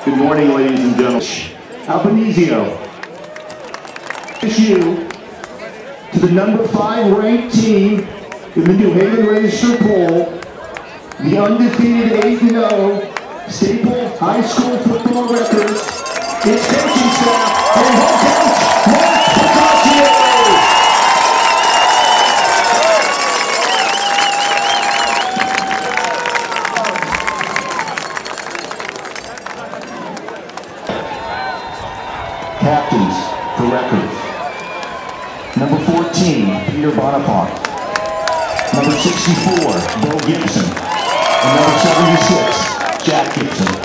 Good morning, ladies and gentlemen. Albanese issue to the number 5 ranked team in the New Haven Register poll, the undefeated 8-0 Staple High School football records, its coaching staff, and head coach, Mark Picasio. Captains for records. Number 14, Peter Bonaparte. Number 64, Bill Gibson. And number 76, Jack Gibson.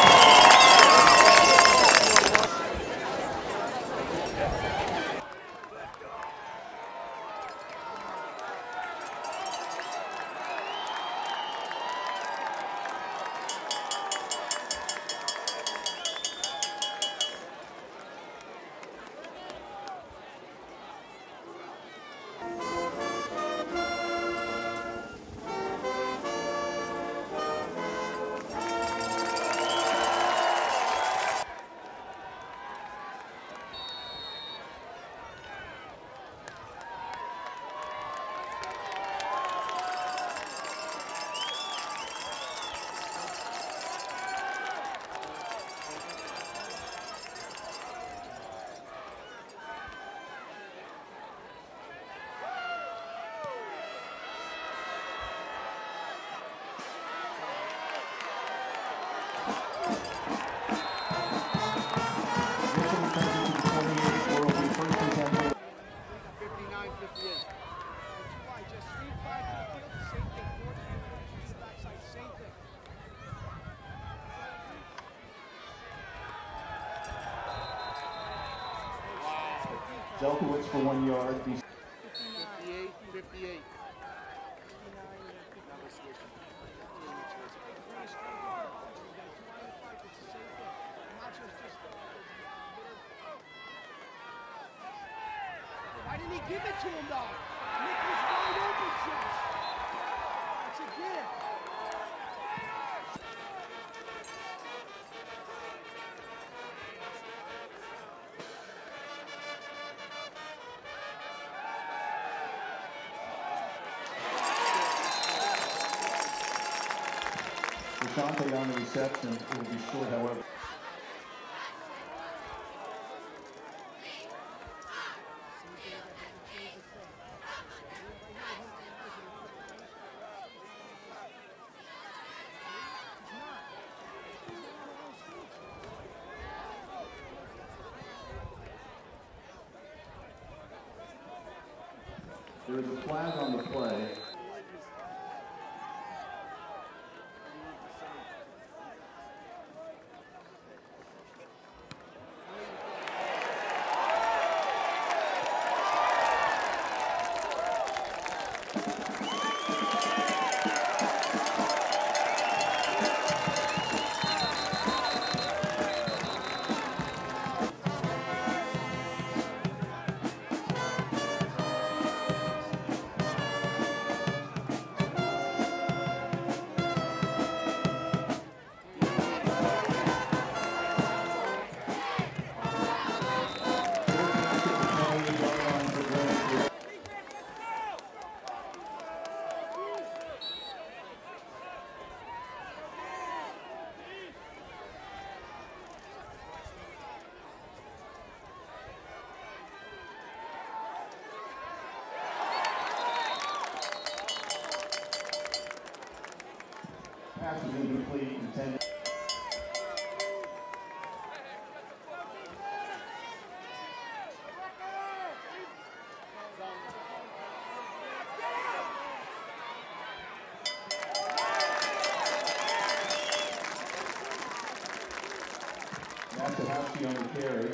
Zelkowitz for 1 yard. 58, 58. Why didn't he give it to him, though? Nick was wide open, Josh. It's a gift. Deshante on the reception. It will be short, however. There is a flag on the play. Pass is incomplete, intended. Masalowski on the carry.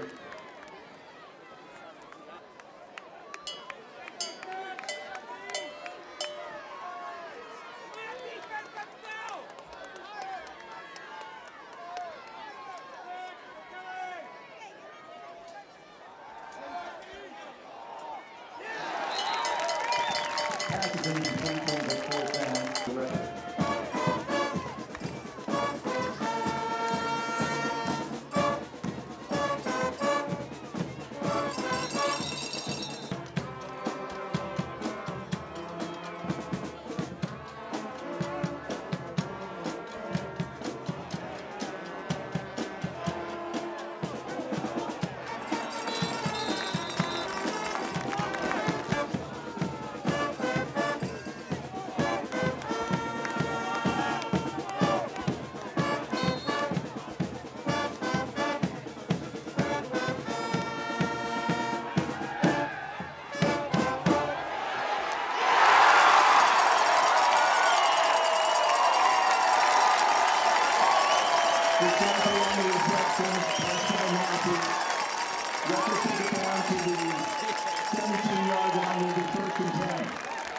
The tempo on the receptions, plus by Massey. Rucker took it down to the 17-yard line with the 1st and 10.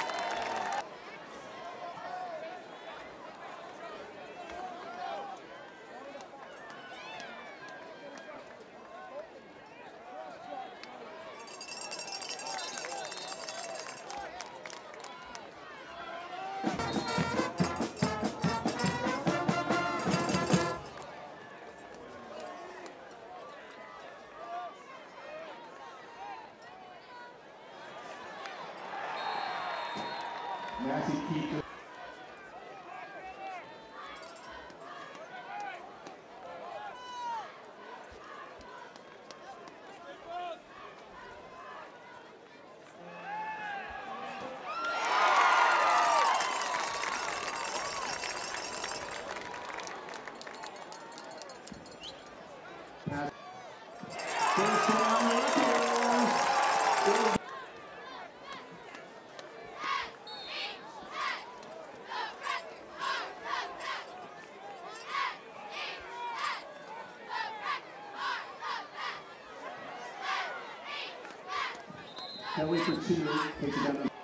Massey keeps it. First down, Rutgers. Kelly for 2, takes it down to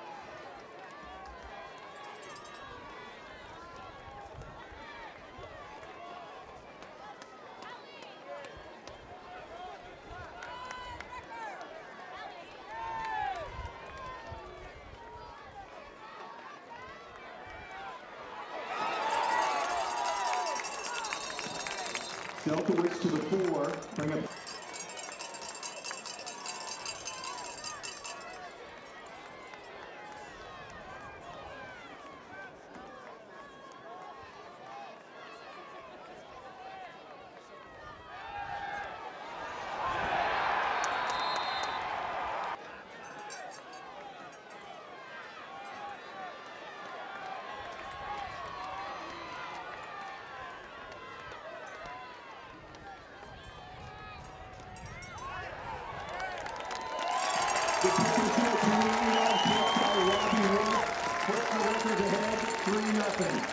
Selkowitz to the 4, bring up. The kick and kill, 28-yard kick by Robbie Wolf. Puts the Lakers ahead, 3-0.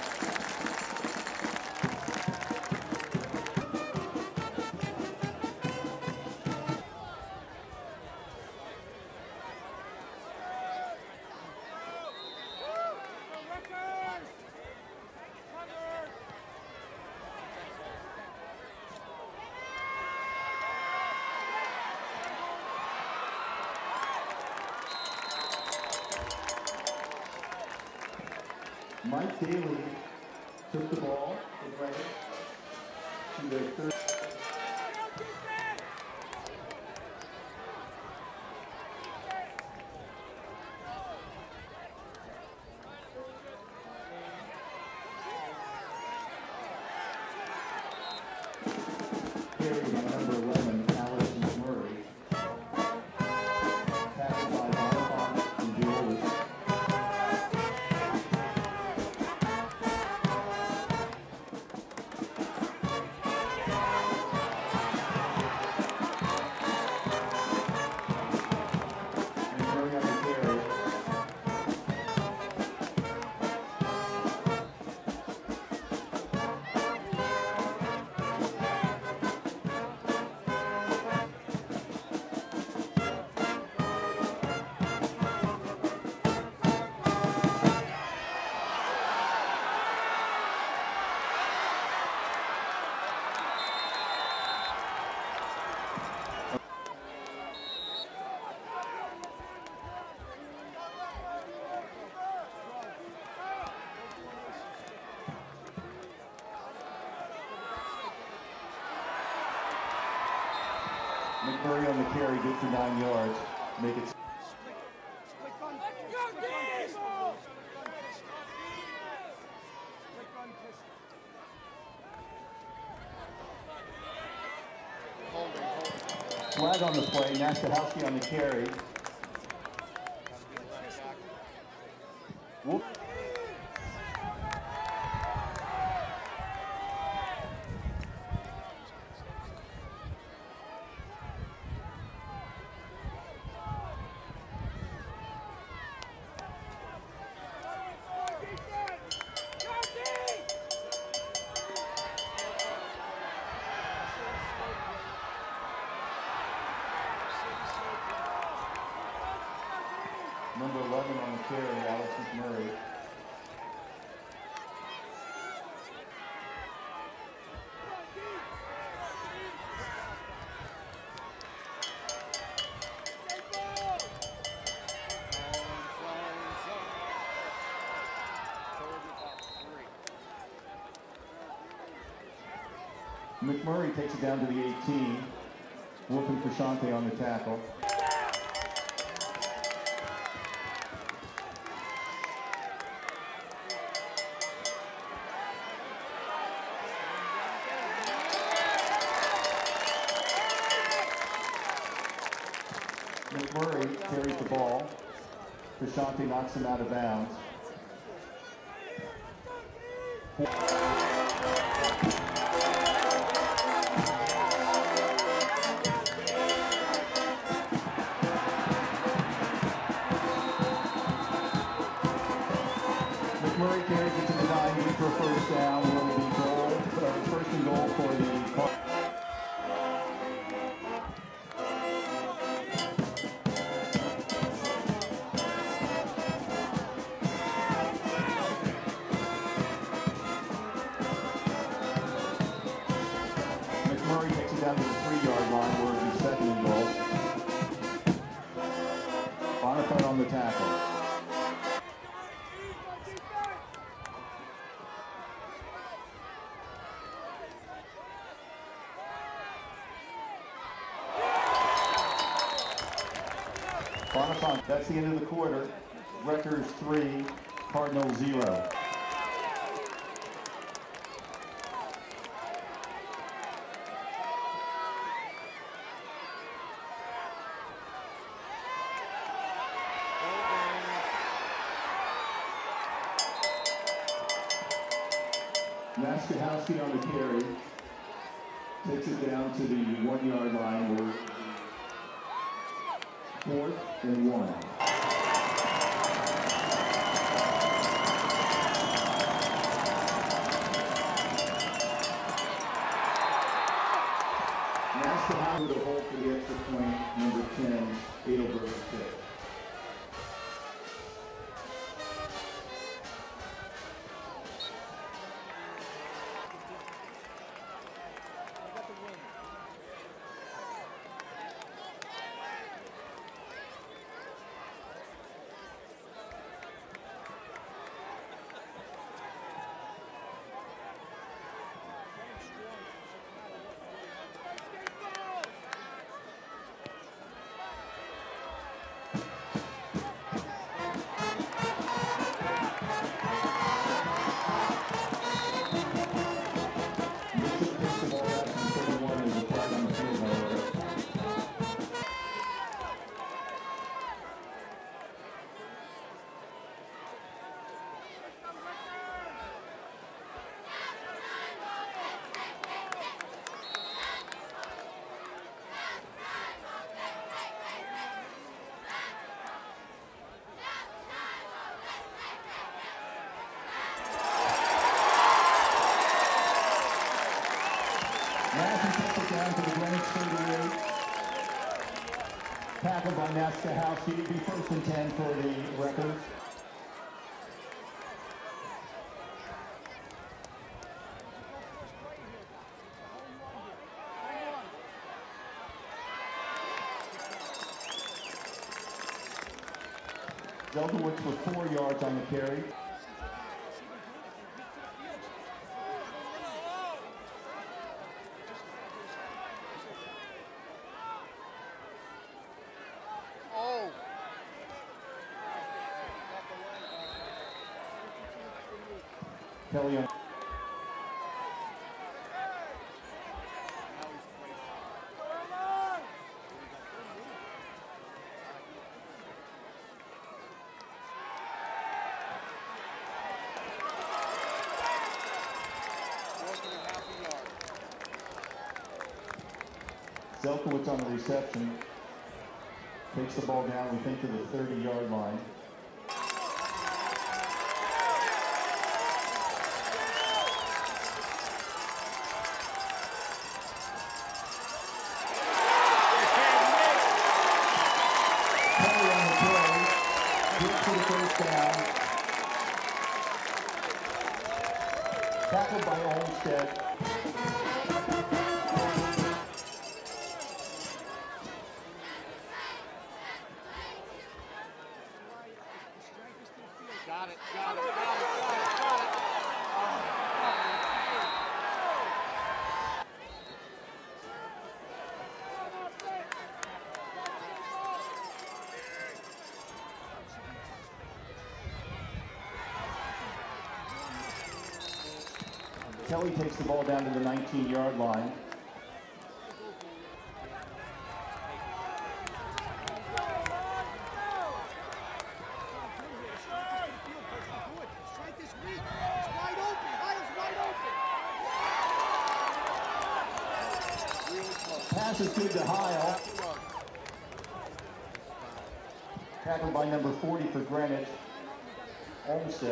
Mike Daly took the ball and ran it to the 3rd. Carried by number 11, Allison Murray. Tackled by Bonifant and Jules. McMurray on the carry, gets to 9 yards. Make it. Flag on the play, Nastahowski on the carry. Whoop. number 11 on the carry, Alex McMurray. McMurray takes it down to the 18. Whooping Frashante on the tackle. McMurray carries the ball. Frashante knocks him out of bounds. McMurray carries it to the 9 for a first down. Will be first and goal for the McMurray takes it down to the 3-yard line where it will be second and goal. Bonifant on the tackle. Bonifant, that's the end of the quarter. Rutgers 3, Cardinals 0. Naskahowski on the carry. Takes it down to the 1-yard line where 4th and 1. Naskahowski with a hold for the extra point, number 10, Adelberg pick. Down to the Greenwich 38. Tackled by Naskahowski. It'd be 1st and 10 for the Wreckers. Zelkowicz for 4 yards on the carry. Kelly on. Zelkowicz on the reception. Takes the ball down, we think, to the 30-yard line. Tackled by Olmsted. Got it, got it, got it, got it, got it. Kelly takes the ball down to the 19-yard line. Strike this weak. It's wide open. Hiles wide open. Really close. Pass is good to Heil. Tackled by number 40 for Greenwich, Olmsted.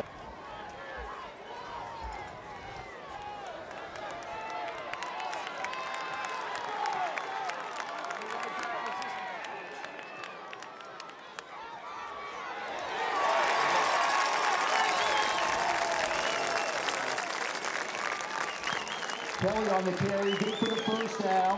Kelly on the carry, good for the first down.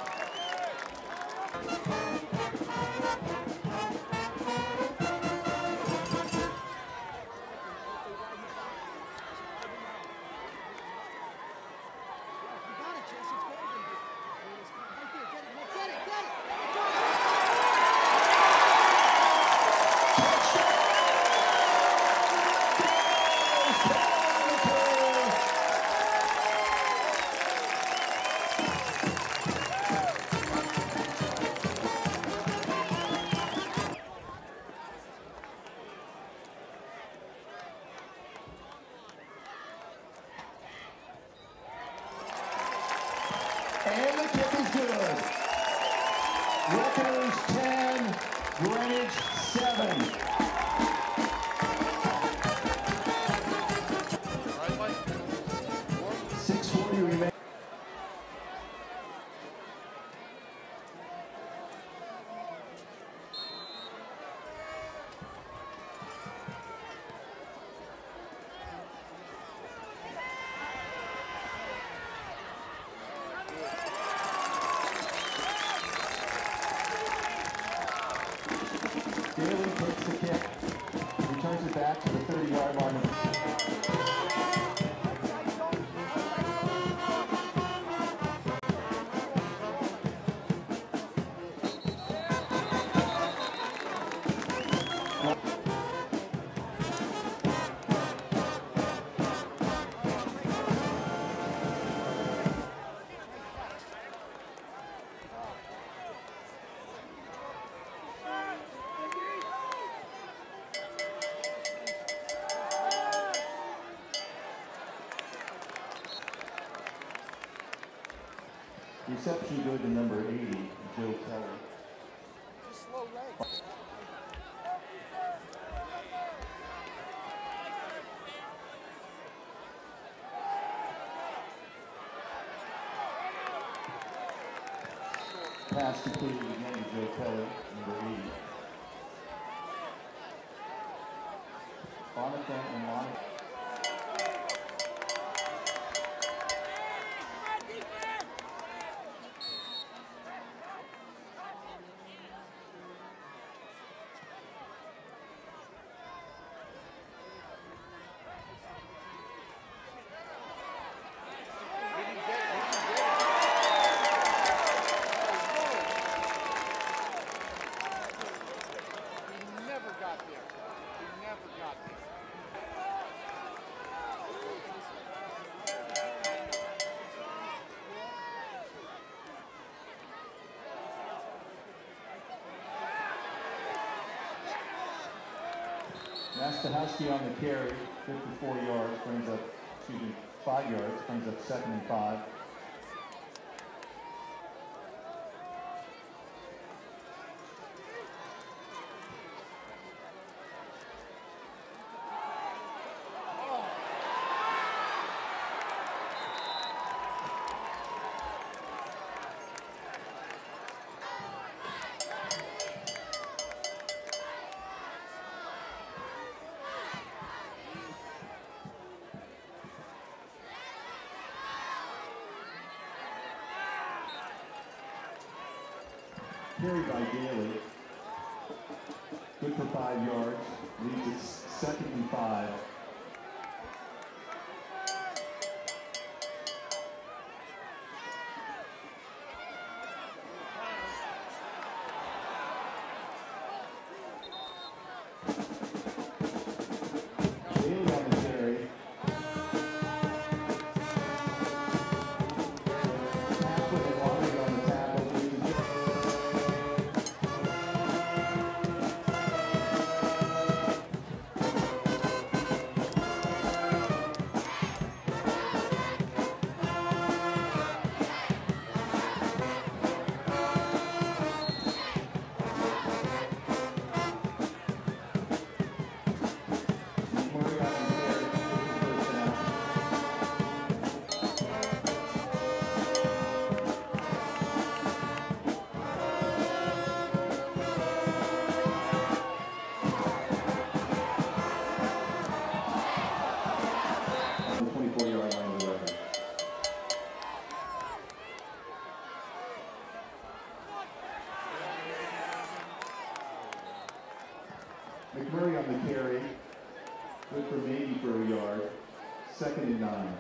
And the kick is good. Rutgers 10, Greenwich 7. Right, Mike? 6:40 remains. Daly takes the kick, returns it back to the 30-yard line. Reception good to number 80, Joe Kelly. Just slow legs. Pass completed again to Joe Kelly, number 80. Bonathan and Monica. Nastahowski on the carry, 54 yards, brings up, 5 yards, brings up 2nd and 5. Carry by Daly. Good for 5 yards. Leads it 2nd and 5. Daly on the carry. Tackle and Water on the tackle. McMurray on the carry. Good for maybe for a yard. 2nd and 9.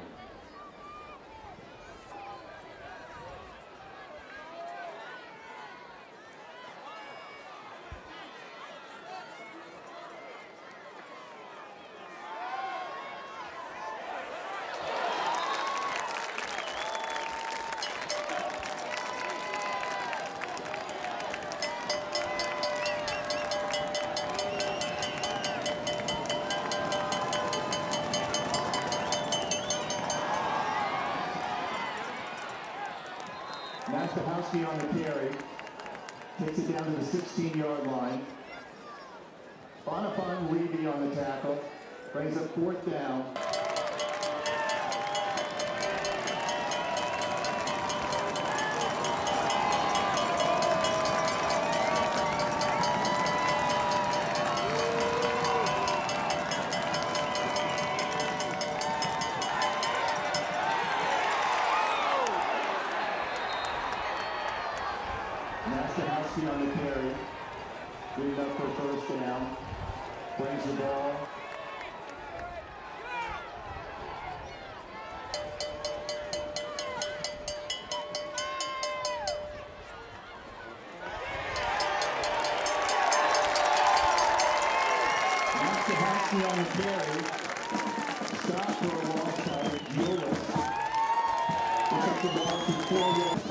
Mastahowski on the carry. Takes it down to the 16-yard line. Bonifon Levy on the tackle. Brings up 4th down. Mastahowski on the carry. Good enough for 1st down. Brings the ball. Mastahowski on the carry. Stop for a loss by Julius. Picks up the ball to 4 yards.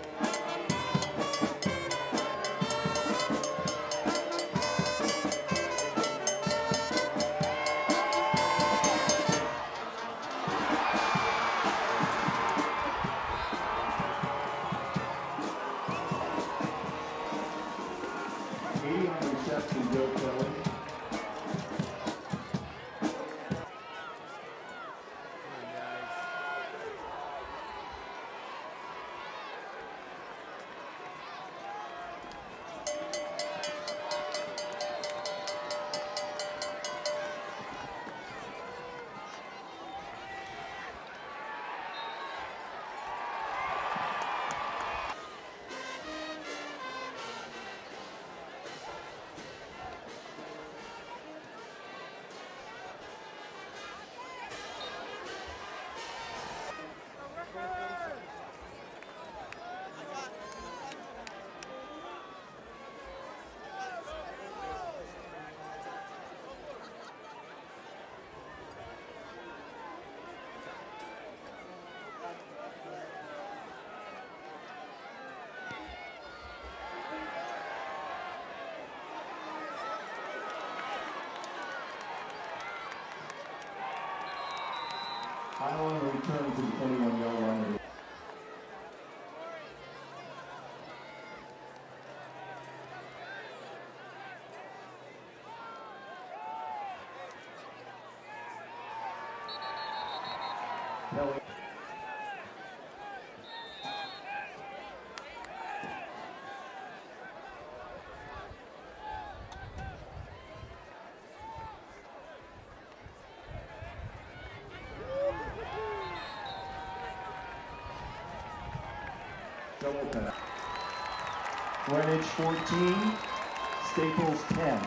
On the reception, Joe Kelly. Highland returns to the 21-yard line. Kelly. Double pass. Greenwich 14, Staples 10.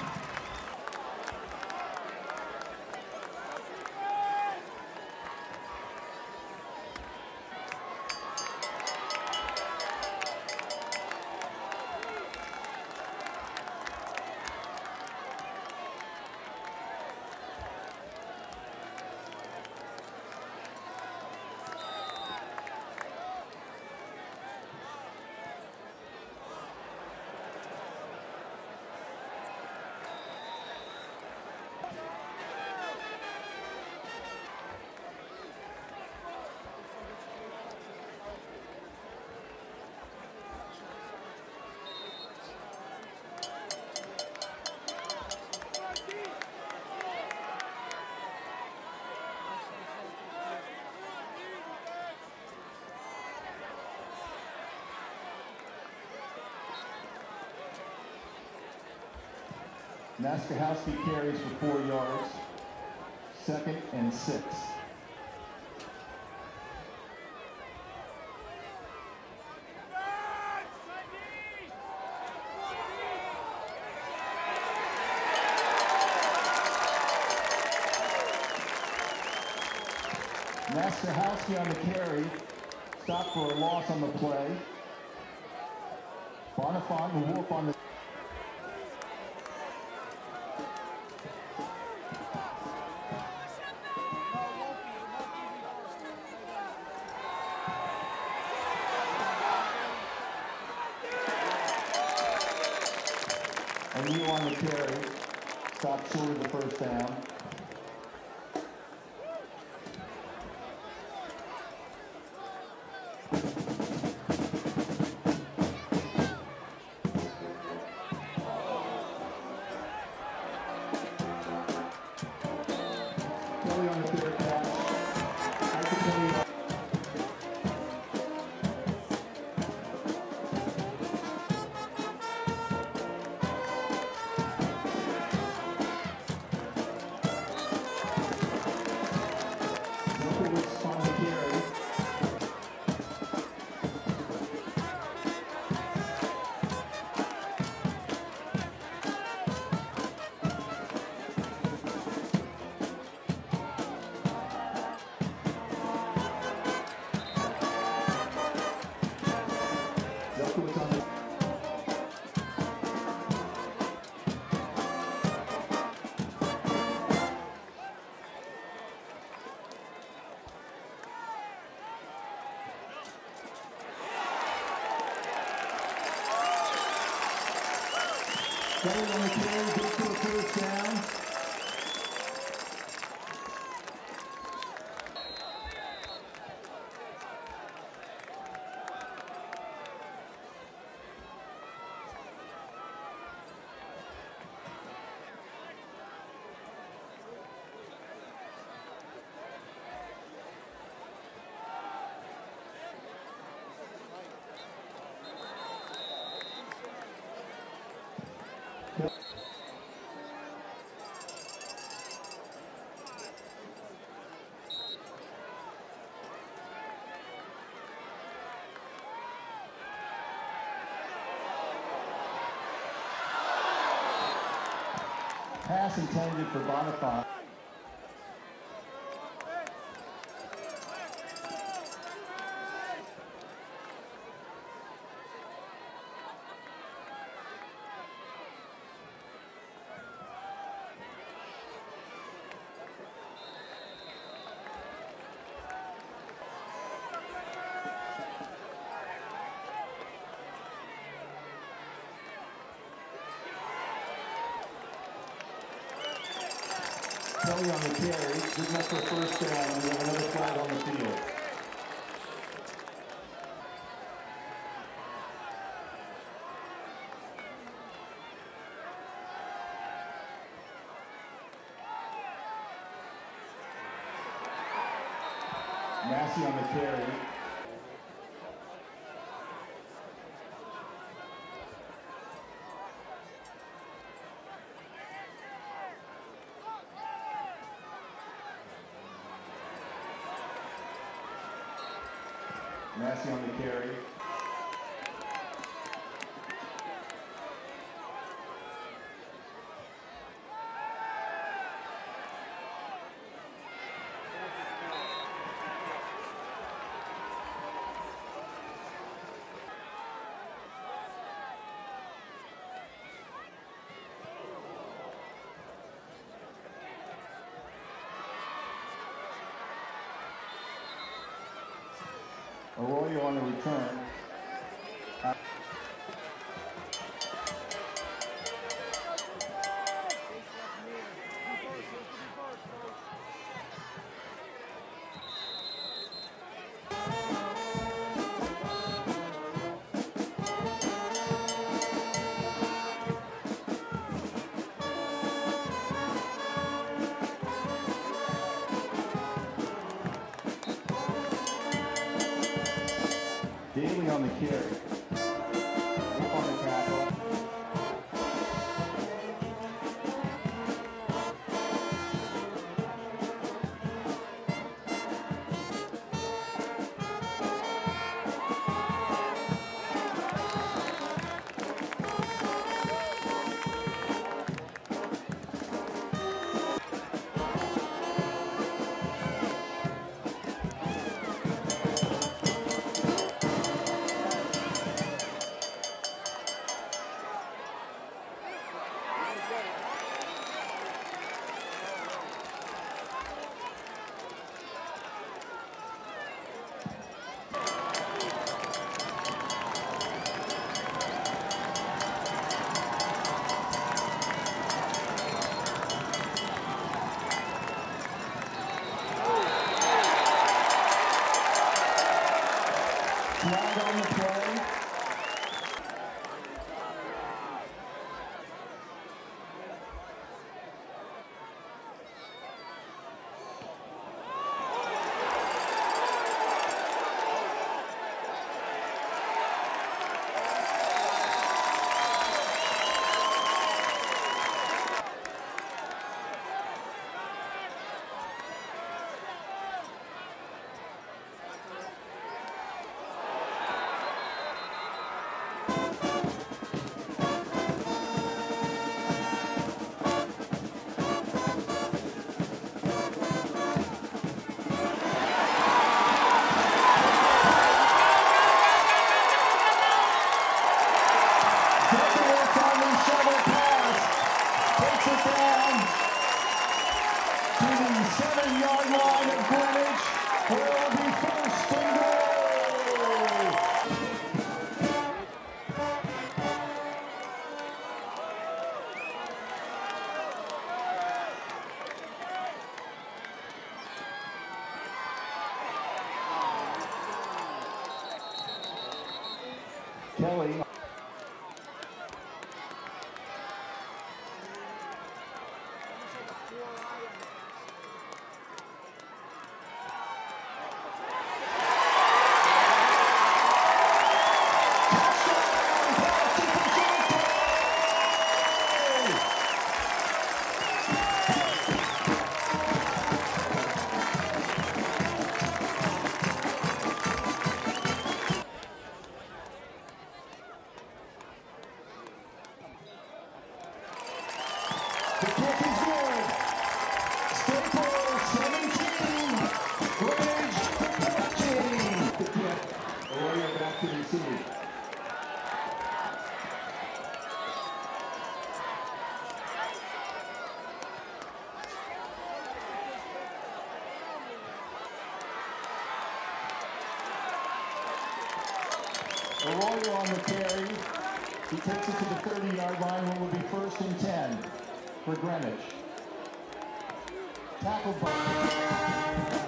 Naskahowski carries for 4 yards, 2nd and 6. Naskahowski on the carry, stopped for a loss on the play. Bonifant and Wolf on the and you on the carry, stopped short of the first down. Kelly on the third catch. Lukowitz on the carry. Lukowitz on the Kelly on the carry, gets to the first down. Pass intended for Bonifant. Kelly on the carry, good enough for a first down, and we have another flag on the field. Massey on the carry. Massey on the carry. Arroyo on the return. Daly on the carry. Up on the tackle. Flag on the play. Kelly. The kick is good. Staples 17. Bridge 13. The kick. Arroyo back to receive. Arroyo on the carry. He takes it to the 30-yard line when it will be 1st and 10 for Greenwich. Tackled by...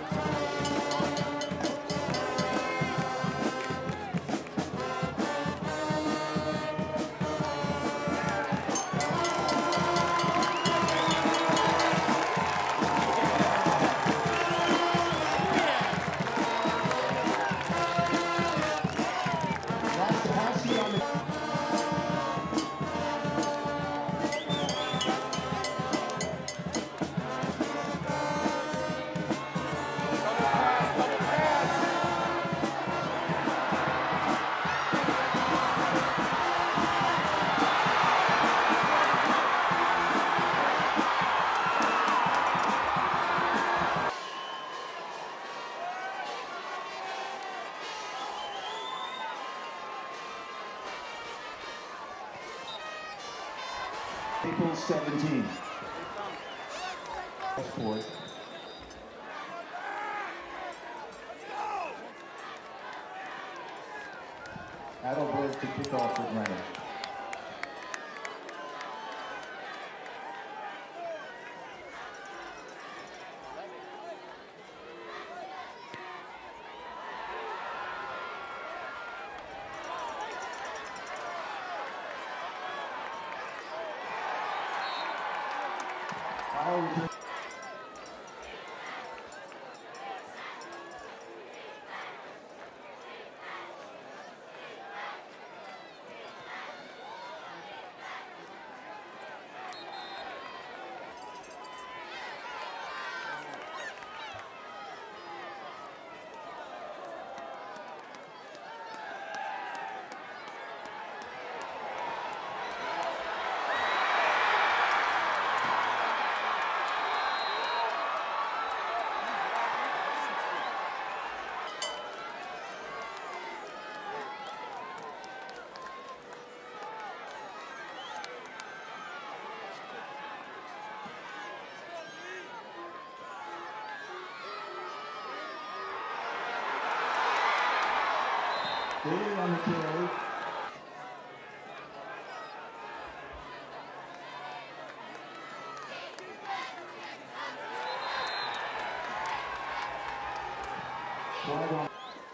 Staples 17. Sport. Adelberg to kick off for Greenwich. Daly on the carry. Flag on.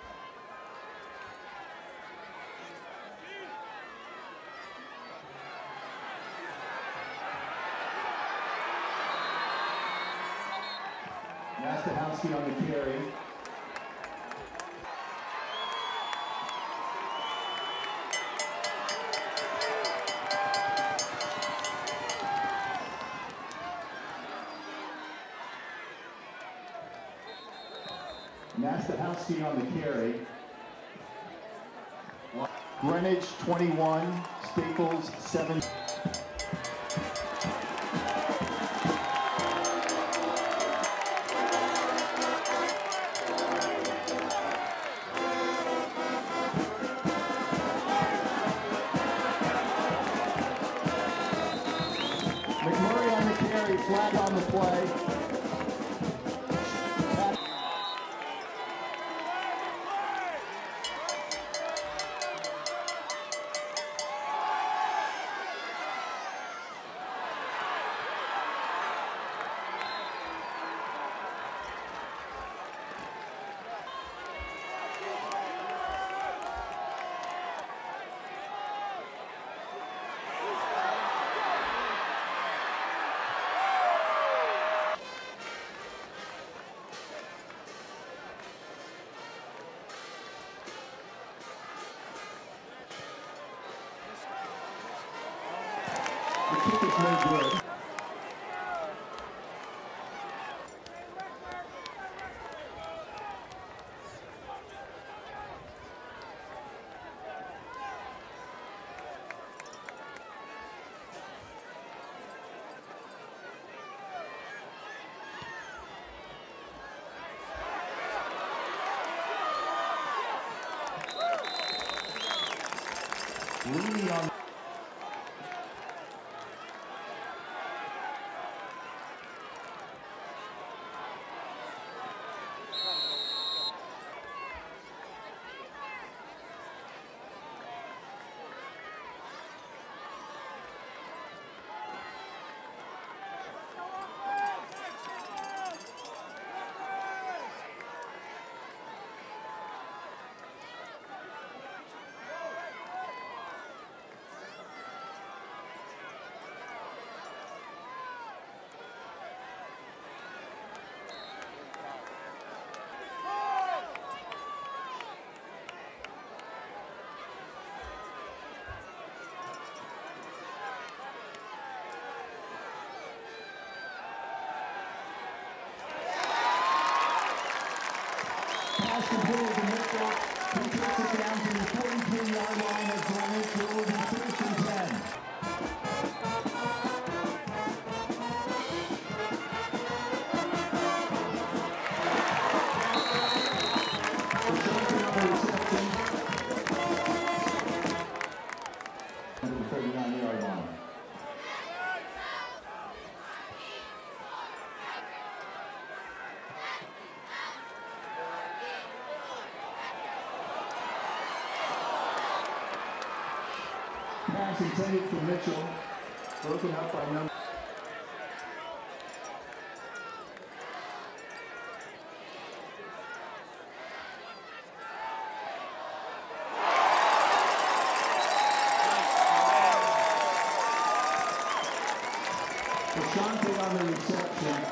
Nastahowski on the carry. Nastahowski on the carry. Greenwich 21, Staples 7. McMurray on the carry, flag on the play. The kick is no good. Leaning on. Pass completed to Mitchell. He takes it down to the 43-yard line of Greenwich. It will be 1st and 10. To the 39-yard line. Pass intended for Mitchell. Broken up by number. Ashante on the reception.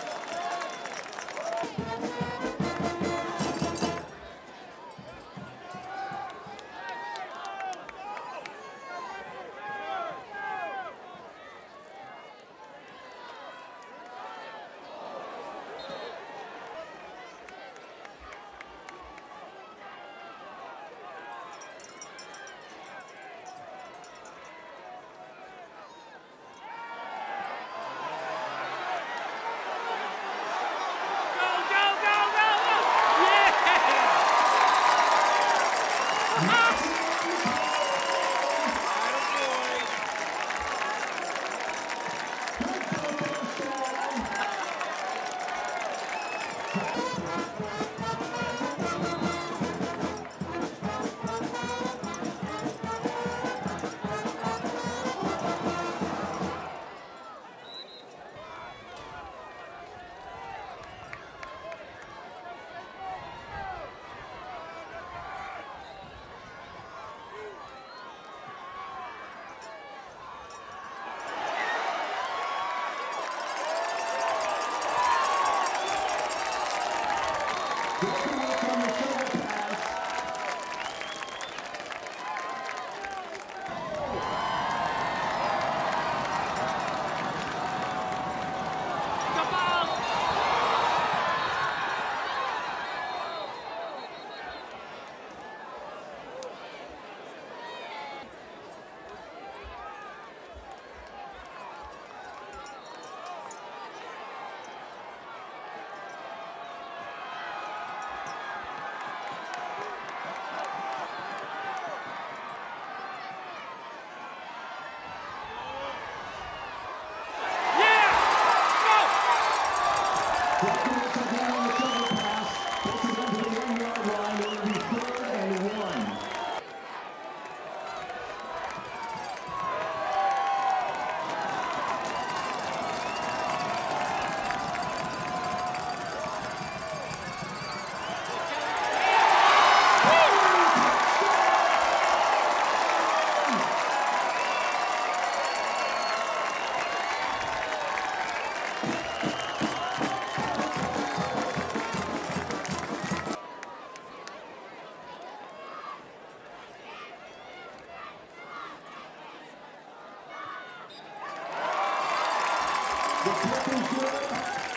The kick is good.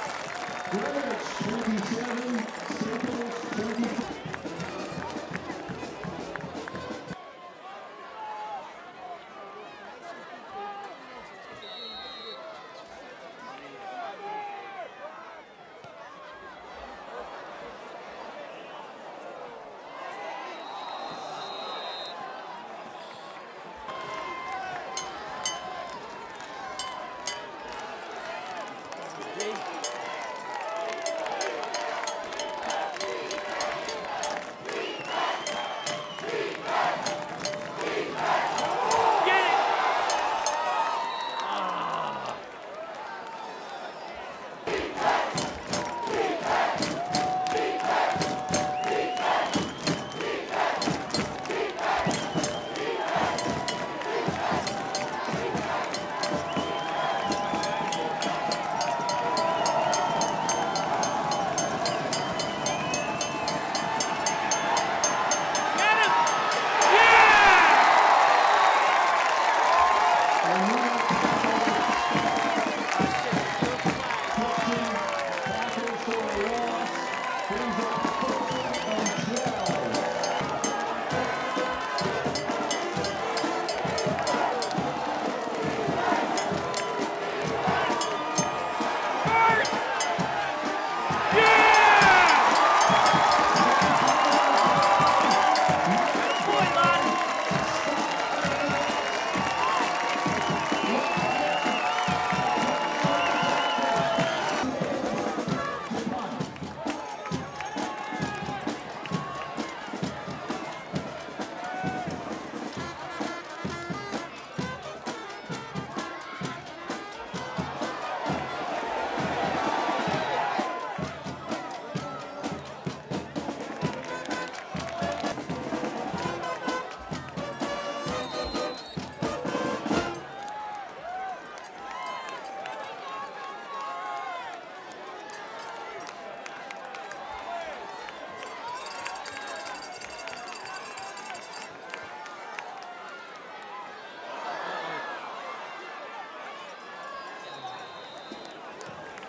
Greenwich 27, Staples 24.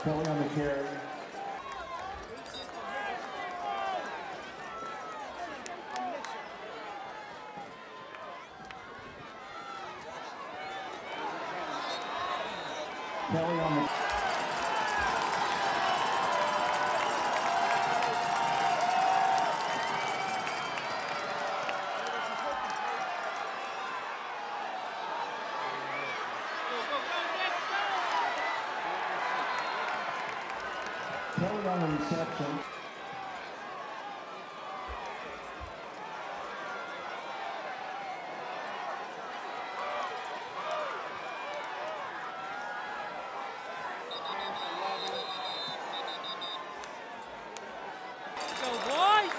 Kelly on the carry. Kelly on the Kelly on the reception. Go, boys!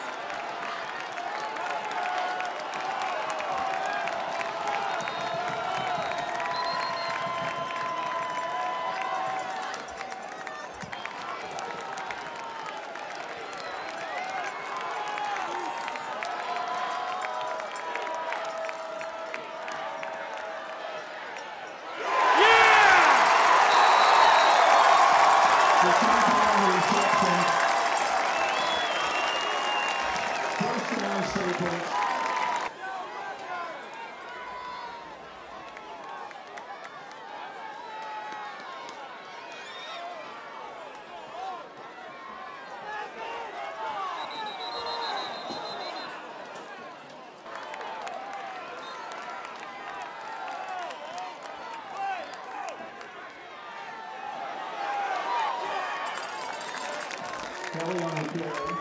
The Kelly on the reception. First down, Staples. Kelly on the carry.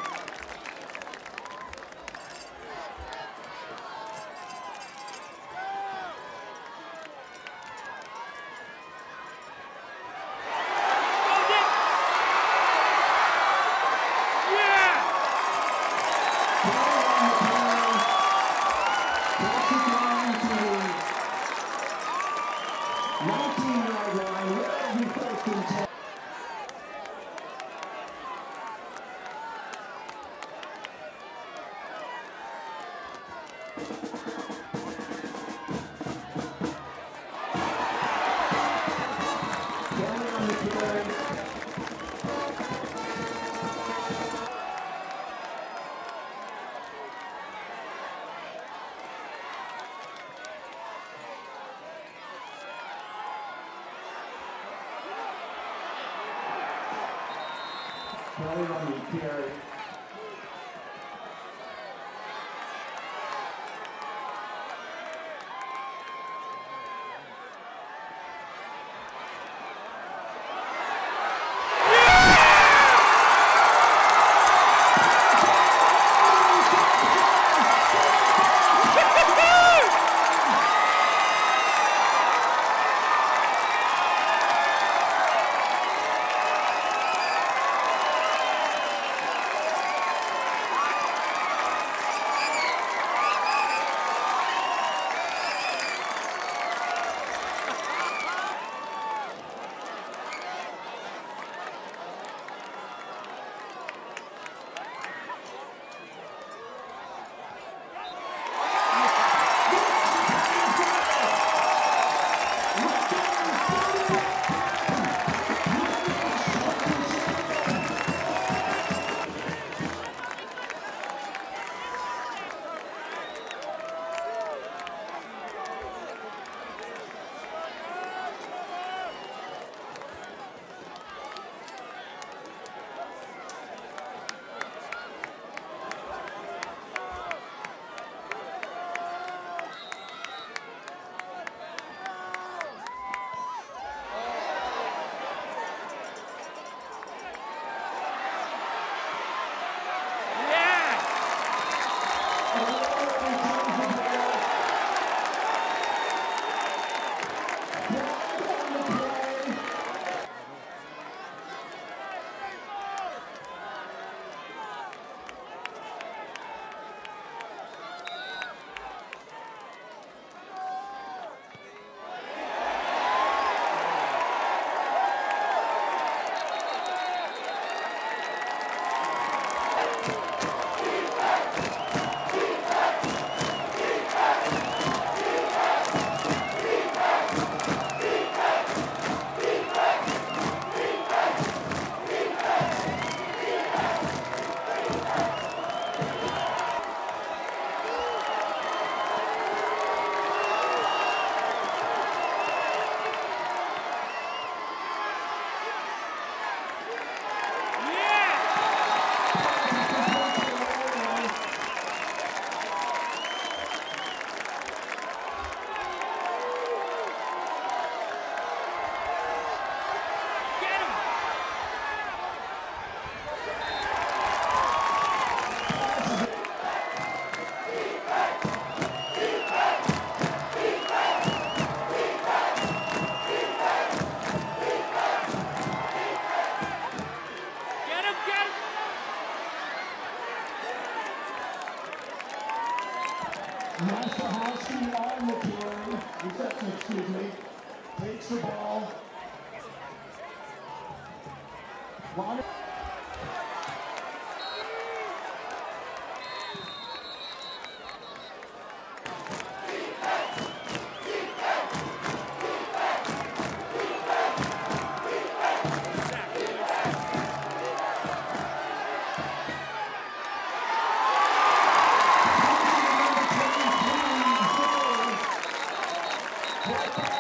Kelly on the carry. excuse me, takes the ball. Right back.